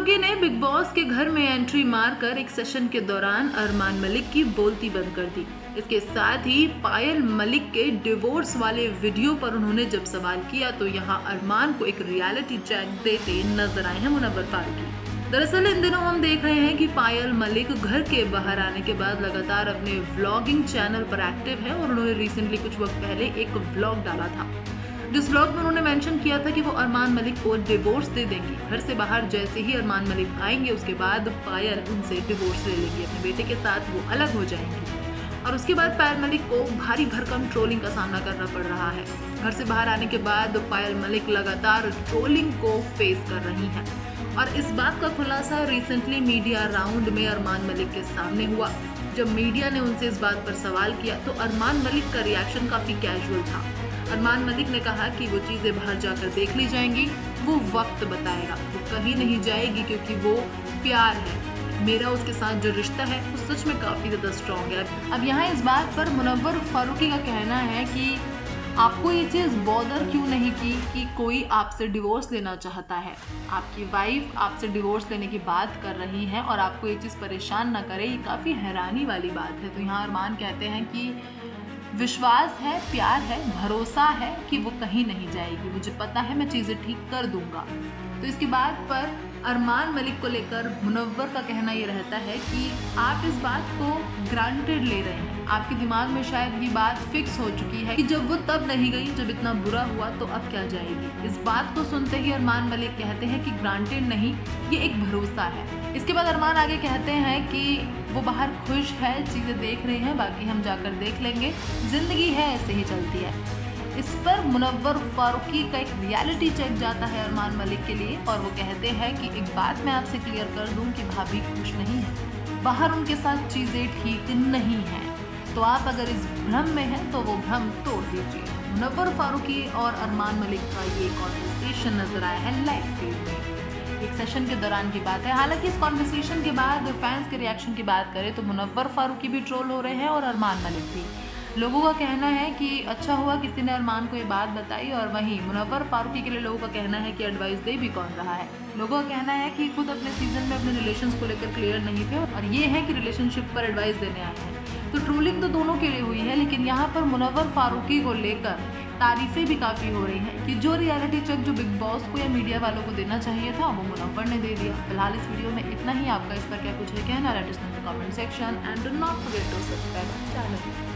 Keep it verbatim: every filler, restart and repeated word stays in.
फारूकी ने big boss के घर में एंट्री मारकर एक सेशन के दौरान अरमान मलिक की बोलती बंद कर दी। इसके साथ ही पायल मलिक के डिवोर्स वाले वीडियो पर उन्होंने जब सवाल किया तो यहाँ अरमान को एक रियलिटी चेक देते नजर आए हैं मुनव्वर फारूकी। दरअसल इन दिनों हम देख रहे हैं कि पायल मलिक घर के बाहर आने के बाद लगातार अपने व्लॉगिंग चैनल पर एक्टिव है और उन्होंने रिसेंटली कुछ वक्त पहले एक व्लॉग डाला था, जिस व्लॉग में उन्होंने मेंशन किया था कि वो अरमान मलिक को डिवोर्स दे देंगी। घर से बाहर जैसे ही अरमान मलिक आएंगे उसके बाद पायल उनसे डिवोर्स ले लेंगी, अपने बेटे के साथ वो अलग हो जाएंगी। और उसके बाद पायल मलिक को भारी भरकम ट्रोलिंग का सामना करना पड़ रहा है। घर से बाहर आने के बाद पायल मलिक लगातार ट्रोलिंग को फेस कर रही हैं और इस बात का खुलासा रिसेंटली मीडिया राउंड में अरमान मलिक के सामने हुआ। जब मीडिया ने उनसे इस बात पर सवाल किया तो अरमान मलिक का रिएक्शन काफी कैजुअल था। अरमान मलिक ने कहा कि वो चीजें बाहर जाकर देख ली जाएंगी, वो वक्त बताएगा, वो कहीं नहीं जाएगी क्योंकि वो प्यार है। मेरा उसके साथ जो रिश्ता है वो सच में काफी ज्यादा स्ट्रॉन्ग है। अब यहाँ इस बात पर मुनव्वर फारूकी का कहना है कि आपको ये चीज़ बॉदर क्यों नहीं की कि कोई आपसे डिवोर्स लेना चाहता है, आपकी वाइफ आपसे डिवोर्स लेने की बात कर रही है और आपको ये चीज़ परेशान ना करे, ये काफ़ी हैरानी वाली बात है। तो यहाँ अरमान कहते हैं कि विश्वास है, प्यार है, भरोसा है कि वो कहीं नहीं जाएगी, मुझे पता है मैं चीज़ें ठीक कर दूंगा। तो इसकी बात पर अरमान मलिक को लेकर मुनव्वर का कहना ये रहता है कि आप इस बात को ग्रांटेड ले रहे हैं, आपके दिमाग में शायद ये बात फिक्स हो चुकी है कि जब वो तब नहीं गई जब इतना बुरा हुआ तो अब क्या जाएगी। इस बात को सुनते ही अरमान मलिक कहते हैं कि ग्रांटेड नहीं, ये एक भरोसा है। इसके बाद अरमान आगे कहते हैं कि वो बाहर खुश है, चीज़ें देख रहे हैं, बाकी हम जाकर देख लेंगे, जिंदगी है ऐसे ही चलती है। इस पर मुनव्वर फारूकी का एक रियलिटी चेक जाता है अरमान मलिक के लिए और वो कहते हैं कि एक बात मैं आपसे क्लियर कर दूं कि भाभी खुश नहीं है, बाहर उनके साथ चीज़ें ठीक नहीं हैं, तो आप अगर इस भ्रम में हैं तो वो भ्रम तोड़ दीजिए। मुनव्वर फारूकी और अरमान मलिक का ये कॉन्वर्सेशन नजर आया है लाइव फीड में, एक सेशन के दौरान की बात है। हालांकि इस कॉन्वर्सेशन के बाद फैंस के रिएक्शन की बात करें तो मुनव्वर फारूकी भी ट्रोल हो रहे हैं और अरमान मलिक भी। लोगों का कहना है कि अच्छा हुआ किसी ने अरमान को ये बात बताई, और वहीं मुनव्वर फारूकी के लिए लोगों का कहना है कि एडवाइस दे भी कौन रहा है। लोगों का कहना है कि खुद अपने सीजन में अपने रिलेशंस को लेकर क्लियर नहीं थे और ये है कि रिलेशनशिप पर एडवाइस देने आए हैं। तो ट्रोलिंग तो दोनों के लिए हुई है, लेकिन यहाँ पर मुनव्वर फारूकी को लेकर तारीफें भी काफ़ी हो रही हैं कि जो रियलिटी चेक जो बिग बॉस को या मीडिया वालों को देना चाहिए था वो मुनव्वर ने दे दिया। फिलहाल इस वीडियो में इतना ही। आपका इस पर क्या कुछ है कहना, let us know in the comment section and do not forget to subscribe channel.